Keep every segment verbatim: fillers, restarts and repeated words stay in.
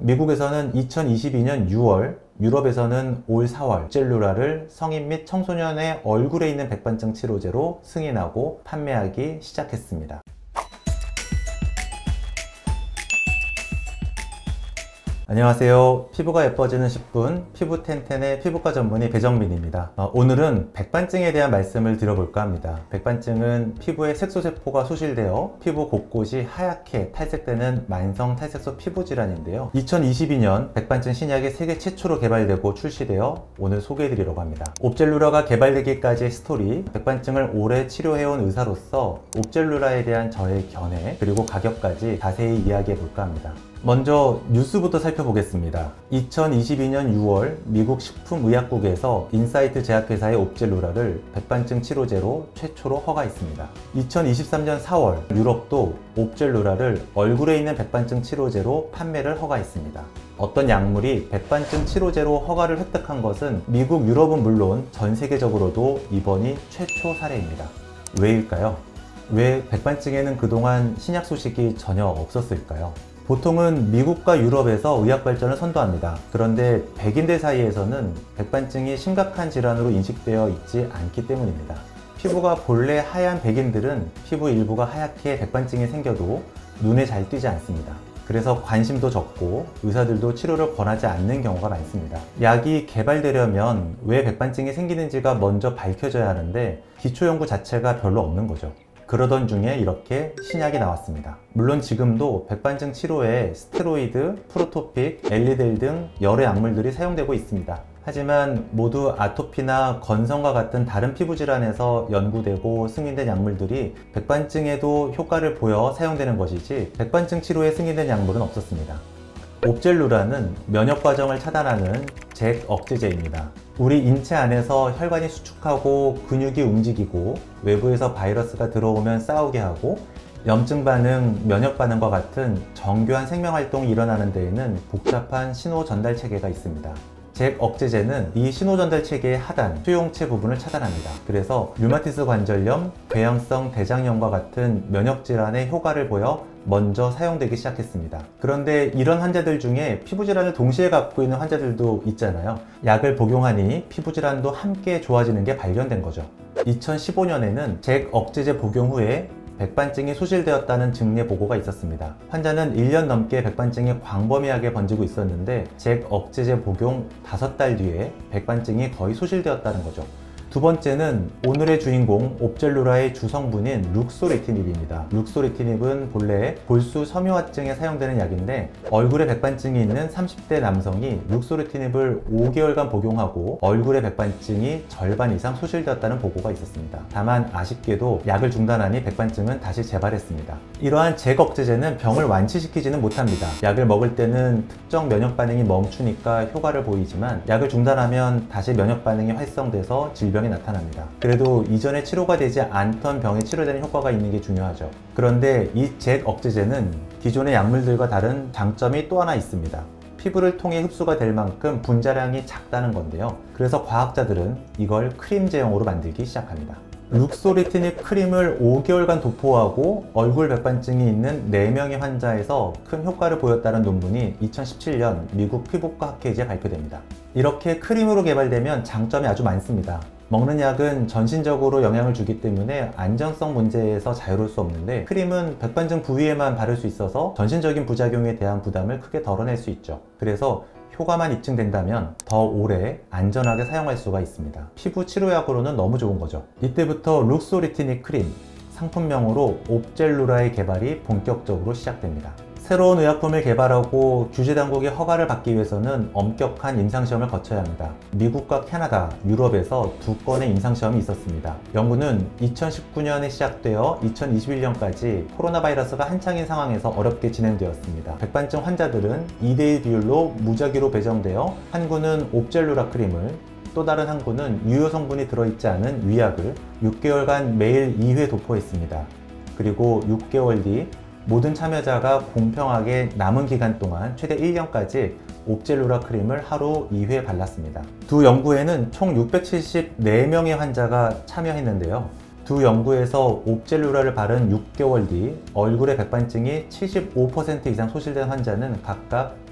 미국에서는 이천이십이 년 유월, 유럽에서는 올 사월 옵젤루라를 성인 및 청소년의 얼굴에 있는 백반증 치료제로 승인하고 판매하기 시작했습니다. 안녕하세요. 피부가 예뻐지는 십 분 피부 텐텐의 피부과 전문의 배정민입니다. 어, 오늘은 백반증에 대한 말씀을 드려볼까 합니다. 백반증은 피부에 색소세포가 소실되어 피부 곳곳이 하얗게 탈색되는 만성 탈색소 피부질환인데요. 이천이십이 년 백반증 신약이 세계 최초로 개발되고 출시되어 오늘 소개해드리려고 합니다. 옵젤루라가 개발되기까지의 스토리, 백반증을 오래 치료해온 의사로서 옵젤루라에 대한 저의 견해, 그리고 가격까지 자세히 이야기해볼까 합니다. 먼저 뉴스부터 살펴보겠습니다. 이천이십이 년 유월 미국 식품의약국에서 인사이트 제약회사의 옵젤루라를 백반증 치료제로 최초로 허가했습니다. 이천이십삼 년 사월 유럽도 옵젤루라를 얼굴에 있는 백반증 치료제로 판매를 허가했습니다. 어떤 약물이 백반증 치료제로 허가를 획득한 것은 미국, 유럽은 물론 전 세계적으로도 이번이 최초 사례입니다. 왜일까요? 왜 백반증에는 그동안 신약 소식이 전혀 없었을까요? 보통은 미국과 유럽에서 의학 발전을 선도합니다. 그런데 백인들 사이에서는 백반증이 심각한 질환으로 인식되어 있지 않기 때문입니다. 피부가 본래 하얀 백인들은 피부 일부가 하얗게 백반증이 생겨도 눈에 잘 띄지 않습니다. 그래서 관심도 적고 의사들도 치료를 권하지 않는 경우가 많습니다. 약이 개발되려면 왜 백반증이 생기는지가 먼저 밝혀져야 하는데 기초 연구 자체가 별로 없는 거죠. 그러던 중에 이렇게 신약이 나왔습니다. 물론 지금도 백반증 치료에 스테로이드, 프로토픽, 엘리델 등 여러 약물들이 사용되고 있습니다. 하지만 모두 아토피나 건성과 같은 다른 피부 질환에서 연구되고 승인된 약물들이 백반증에도 효과를 보여 사용되는 것이지 백반증 치료에 승인된 약물은 없었습니다. 옵젤루라는 면역 과정을 차단하는 잭 억제제입니다. 우리 인체 안에서 혈관이 수축하고 근육이 움직이고 외부에서 바이러스가 들어오면 싸우게 하고 염증 반응, 면역 반응과 같은 정교한 생명 활동이 일어나는 데에는 복잡한 신호 전달 체계가 있습니다. 잭 억제제는 이 신호 전달 체계의 하단, 수용체 부분을 차단합니다. 그래서 류마티스 관절염, 궤양성 대장염과 같은 면역 질환에 효과를 보여 먼저 사용되기 시작했습니다. 그런데 이런 환자들 중에 피부질환을 동시에 갖고 있는 환자들도 있잖아요. 약을 복용하니 피부질환도 함께 좋아지는 게 발견된 거죠. 이천십오 년에는 잭 억제제 복용 후에 백반증이 소실되었다는 증례 보고가 있었습니다. 환자는 일 년 넘게 백반증이 광범위하게 번지고 있었는데 잭 억제제 복용 다섯 달 뒤에 백반증이 거의 소실되었다는 거죠. 두 번째는 오늘의 주인공 옵젤루라의 주성분인 룩소리티닙입니다. 룩소리티닙은 본래 골수 섬유화증에 사용되는 약인데 얼굴에 백반증이 있는 삼십 대 남성이 룩소리티닙을 오 개월간 복용하고 얼굴의 백반증이 절반 이상 소실되었다는 보고가 있었습니다. 다만 아쉽게도 약을 중단하니 백반증은 다시 재발했습니다. 이러한 잭 억제제는 병을 완치시키지는 못합니다. 약을 먹을 때는 특정 면역 반응이 멈추니까 효과를 보이지만 약을 중단하면 다시 면역 반응이 활성돼서 질병이 나타납니다. 그래도 이전에 치료가 되지 않던 병에 치료되는 효과가 있는 게 중요하죠. 그런데 이 잭 억제제는 기존의 약물들과 다른 장점이 또 하나 있습니다. 피부를 통해 흡수가 될 만큼 분자량이 작다는 건데요. 그래서 과학자들은 이걸 크림 제형으로 만들기 시작합니다. 룩소리티닙 크림을 오 개월간 도포하고 얼굴 백반증이 있는 네 명의 환자에서 큰 효과를 보였다는 논문이 이천십칠 년 미국 피부과 학회지에 발표됩니다. 이렇게 크림으로 개발되면 장점이 아주 많습니다. 먹는 약은 전신적으로 영향을 주기 때문에 안전성 문제에서 자유로울 수 없는데 크림은 백반증 부위에만 바를 수 있어서 전신적인 부작용에 대한 부담을 크게 덜어낼 수 있죠. 그래서 효과만 입증된다면 더 오래 안전하게 사용할 수가 있습니다. 피부 치료약으로는 너무 좋은 거죠. 이때부터 룩소리티닙 크림, 상품명으로 옵젤루라의 개발이 본격적으로 시작됩니다. 새로운 의약품을 개발하고 규제당국의 허가를 받기 위해서는 엄격한 임상시험을 거쳐야 합니다. 미국과 캐나다, 유럽에서 두 건의 임상시험이 있었습니다. 연구는 이천십구 년에 시작되어 이천이십일 년까지 코로나 바이러스가 한창인 상황에서 어렵게 진행되었습니다. 백반증 환자들은 이 대 일 비율로 무작위로 배정되어 한 구는 옵젤루라 크림을, 또 다른 한 구는 유효 성분이 들어있지 않은 위약을 육 개월간 매일 이 회 도포했습니다. 그리고 육 개월 뒤 모든 참여자가 공평하게 남은 기간 동안 최대 일 년까지 옵젤루라 크림을 하루 이 회 발랐습니다. 두 연구에는 총 육백칠십사 명의 환자가 참여했는데요. 두 연구에서 옵젤루라를 바른 육 개월 뒤 얼굴의 백반증이 칠십오 퍼센트 이상 소실된 환자는 각각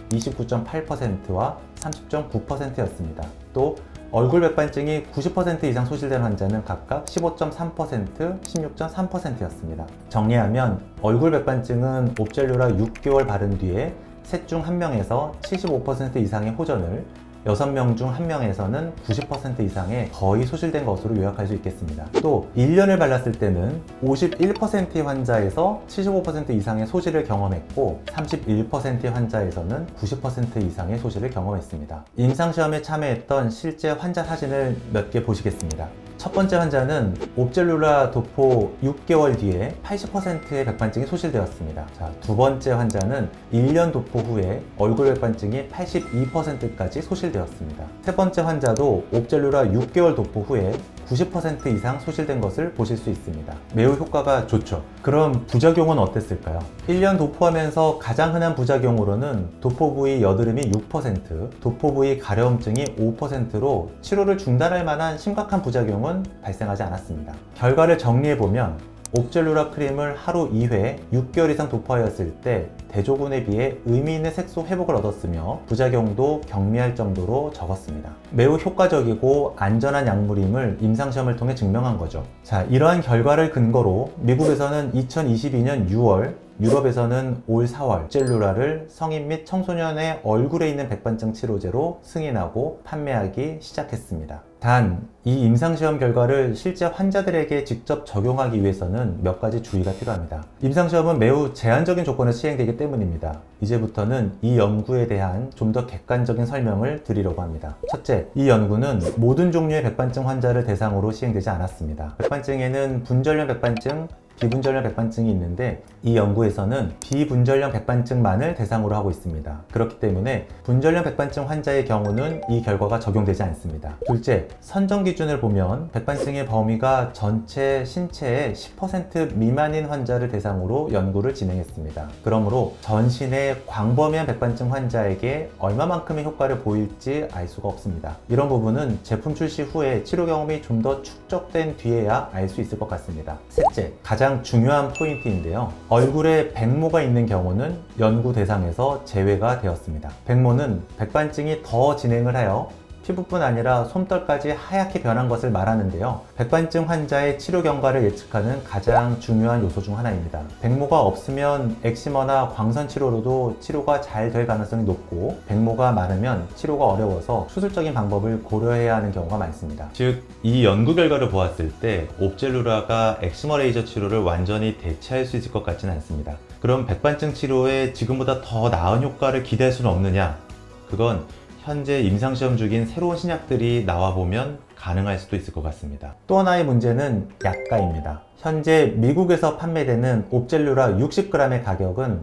이십구 점 팔 퍼센트와 삼십 점 구 퍼센트였습니다. 또 얼굴 백반증이 구십 퍼센트 이상 소실된 환자는 각각 십오 점 삼 퍼센트, 십육 점 삼 퍼센트였습니다. 정리하면 얼굴 백반증은 옵젤루라 육 개월 바른 뒤에 셋 중 한 명에서 칠십오 퍼센트 이상의 호전을, 여섯 명 중 한 명에서는 구십 퍼센트 이상의 거의 소실된 것으로 요약할 수 있겠습니다. 또 일 년을 발랐을 때는 오십일 퍼센트의 환자에서 칠십오 퍼센트 이상의 소실을 경험했고 삼십일 퍼센트의 환자에서는 구십 퍼센트 이상의 소실을 경험했습니다. 임상시험에 참여했던 실제 환자 사진을 몇 개 보시겠습니다. 첫 번째 환자는 옵젤루라 도포 육 개월 뒤에 팔십 퍼센트의 백반증이 소실되었습니다. 자, 두 번째 환자는 일 년 도포 후에 얼굴 백반증이 팔십이 퍼센트까지 소실되었습니다. 세 번째 환자도 옵젤루라 육 개월 도포 후에 구십 퍼센트 이상 소실된 것을 보실 수 있습니다. 매우 효과가 좋죠. 그럼 부작용은 어땠을까요? 일 년 도포하면서 가장 흔한 부작용으로는 도포 부위 여드름이 육 퍼센트, 도포 부위 가려움증이 오 퍼센트로 치료를 중단할 만한 심각한 부작용은 발생하지 않았습니다. 결과를 정리해보면 옵젤루라 크림을 하루 이 회 육 개월 이상 도포하였을 때 대조군에 비해 의미 있는 색소 회복을 얻었으며 부작용도 경미할 정도로 적었습니다. 매우 효과적이고 안전한 약물임을 임상시험을 통해 증명한 거죠. 자, 이러한 결과를 근거로 미국에서는 이천이십이 년 유월, 유럽에서는 올 사월 옵젤루라를 성인 및 청소년의 얼굴에 있는 백반증 치료제로 승인하고 판매하기 시작했습니다. 단, 이 임상시험 결과를 실제 환자들에게 직접 적용하기 위해서는 몇 가지 주의가 필요합니다. 임상시험은 매우 제한적인 조건에서 시행되기 때문입니다. 이제부터는 이 연구에 대한 좀 더 객관적인 설명을 드리려고 합니다. 첫째, 이 연구는 모든 종류의 백반증 환자를 대상으로 시행되지 않았습니다. 백반증에는 분절형 백반증, 비분절형 백반증이 있는데 이 연구에서는 비분절형 백반증만을 대상으로 하고 있습니다. 그렇기 때문에 분절형 백반증 환자의 경우는 이 결과가 적용되지 않습니다. 둘째, 선정 기준을 보면 백반증의 범위가 전체 신체의 십 퍼센트 미만인 환자를 대상으로 연구를 진행했습니다. 그러므로 전신의 광범위한 백반증 환자에게 얼마만큼의 효과를 보일지 알 수가 없습니다. 이런 부분은 제품 출시 후에 치료 경험이 좀 더 축적된 뒤에야 알 수 있을 것 같습니다. 셋째, 가장 중요한 포인트인데요. 얼굴에 백모가 있는 경우는 연구 대상에서 제외가 되었습니다. 백모는 백반증이 더 진행을 하여 피부뿐 아니라 솜털까지 하얗게 변한 것을 말하는데요. 백반증 환자의 치료 경과를 예측하는 가장 중요한 요소 중 하나입니다. 백모가 없으면 엑시머나 광선 치료로도 치료가 잘 될 가능성이 높고, 백모가 많으면 치료가 어려워서 수술적인 방법을 고려해야 하는 경우가 많습니다. 즉, 이 연구 결과를 보았을 때 옵젤루라가 엑시머 레이저 치료를 완전히 대체할 수 있을 것 같지는 않습니다. 그럼 백반증 치료에 지금보다 더 나은 효과를 기대할 수는 없느냐? 그건 현재 임상시험 중인 새로운 신약들이 나와보면 가능할 수도 있을 것 같습니다. 또 하나의 문제는 약가입니다. 현재 미국에서 판매되는 옵젤루라 육십 그램의 가격은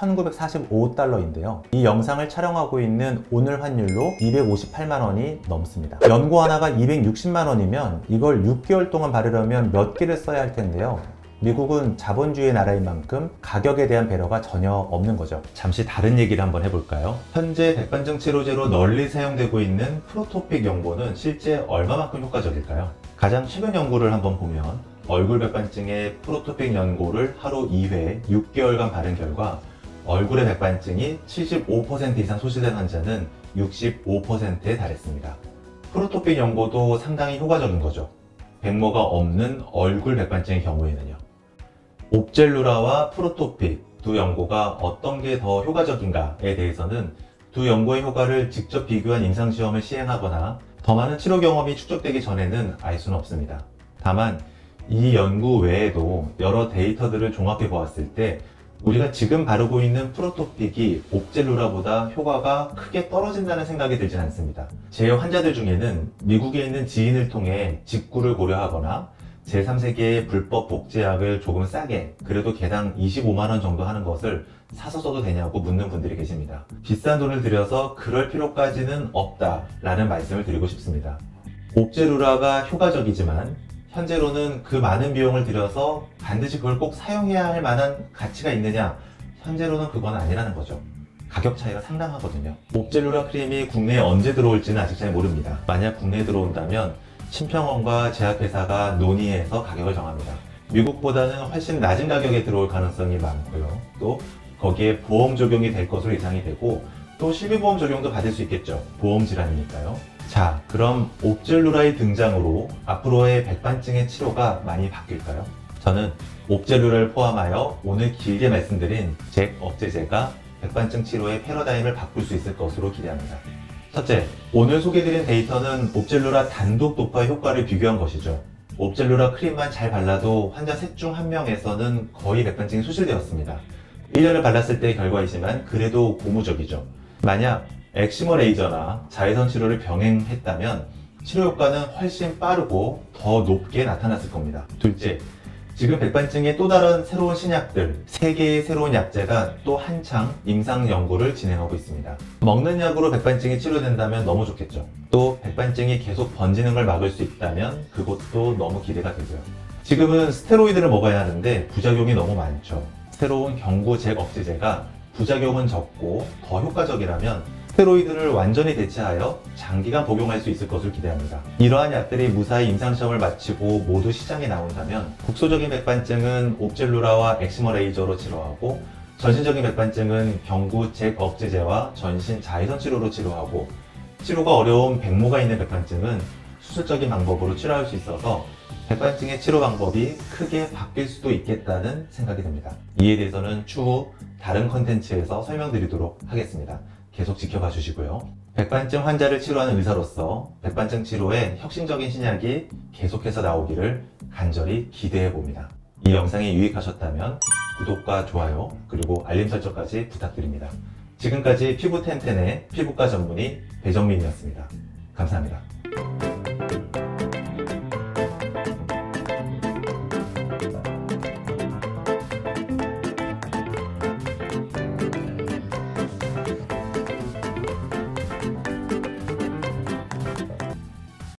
천구백사십오 달러인데요. 이 영상을 촬영하고 있는 오늘 환율로 이백오십팔만 원이 넘습니다. 연고 하나가 이백육십만 원이면 이걸 육 개월 동안 바르려면 몇 개를 써야 할 텐데요. 미국은 자본주의 나라인 만큼 가격에 대한 배려가 전혀 없는 거죠. 잠시 다른 얘기를 한번 해볼까요? 현재 백반증 치료제로 널리 사용되고 있는 프로토픽 연고는 실제 얼마만큼 효과적일까요? 가장 최근 연구를 한번 보면 얼굴 백반증의 프로토픽 연고를 하루 이 회 육 개월간 바른 결과 얼굴의 백반증이 칠십오 퍼센트 이상 소실된 환자는 육십오 퍼센트에 달했습니다. 프로토픽 연고도 상당히 효과적인 거죠. 백모가 없는 얼굴 백반증의 경우에는요. 옵젤루라와 프로토픽 두 연고가 어떤 게 더 효과적인가에 대해서는 두 연고의 효과를 직접 비교한 임상시험을 시행하거나 더 많은 치료 경험이 축적되기 전에는 알 수는 없습니다. 다만 이 연구 외에도 여러 데이터들을 종합해 보았을 때 우리가 지금 바르고 있는 프로토픽이 옵젤루라보다 효과가 크게 떨어진다는 생각이 들진 않습니다. 제 환자들 중에는 미국에 있는 지인을 통해 직구를 고려하거나 제삼 세계의 불법 복제약을 조금 싸게, 그래도 개당 이십오만 원 정도 하는 것을 사서 써도 되냐고 묻는 분들이 계십니다. 비싼 돈을 들여서 그럴 필요까지는 없다 라는 말씀을 드리고 싶습니다. 옵젤루라가 효과적이지만 현재로는 그 많은 비용을 들여서 반드시 그걸 꼭 사용해야 할 만한 가치가 있느냐? 현재로는 그건 아니라는 거죠. 가격 차이가 상당하거든요. 옵젤루라 크림이 국내에 언제 들어올지는 아직 잘 모릅니다. 만약 국내에 들어온다면 심평원과 제약회사가 논의해서 가격을 정합니다. 미국보다는 훨씬 낮은 가격에 들어올 가능성이 많고요. 또 거기에 보험 적용이 될 것으로 예상이 되고, 또 실비보험 적용도 받을 수 있겠죠. 보험 질환이니까요. 자, 그럼 옵젤루라의 등장으로 앞으로의 백반증의 치료가 많이 바뀔까요? 저는 옵젤루라를 포함하여 오늘 길게 말씀드린 잭 억제제가 백반증 치료의 패러다임을 바꿀 수 있을 것으로 기대합니다. 첫째, 오늘 소개드린 데이터는 옵젤루라 단독 도파 효과를 비교한 것이죠. 옵젤루라 크림만 잘 발라도 환자 셋 중 한 명에서는 거의 백반증이 수술되었습니다. 일 년을 발랐을 때의 결과이지만 그래도 고무적이죠. 만약 엑시머 레이저나 자외선 치료를 병행했다면 치료 효과는 훨씬 빠르고 더 높게 나타났을 겁니다. 둘째, 지금 백반증의 또 다른 새로운 신약들, 세 개의 새로운 약제가 또 한창 임상 연구를 진행하고 있습니다. 먹는 약으로 백반증이 치료된다면 너무 좋겠죠. 또 백반증이 계속 번지는 걸 막을 수 있다면 그것도 너무 기대가 되고요. 지금은 스테로이드를 먹어야 하는데 부작용이 너무 많죠. 새로운 경구 잭 억제제가 부작용은 적고 더 효과적이라면 스테로이드를 완전히 대체하여 장기간 복용할 수 있을 것을 기대합니다. 이러한 약들이 무사히 임상시험을 마치고 모두 시장에 나온다면 국소적인 백반증은 옵젤루라와 엑시머 레이저로 치료하고 전신적인 백반증은 경구 잭 억제제와 전신 자외선 치료로 치료하고 치료가 어려운 백모가 있는 백반증은 수술적인 방법으로 치료할 수 있어서 백반증의 치료 방법이 크게 바뀔 수도 있겠다는 생각이 듭니다. 이에 대해서는 추후 다른 컨텐츠에서 설명드리도록 하겠습니다. 계속 지켜봐 주시고요. 백반증 환자를 치료하는 의사로서 백반증 치료에 혁신적인 신약이 계속해서 나오기를 간절히 기대해 봅니다. 이 영상이 유익하셨다면 구독과 좋아요 그리고 알림 설정까지 부탁드립니다. 지금까지 피부 텐텐의 피부과 전문의 배정민이었습니다. 감사합니다.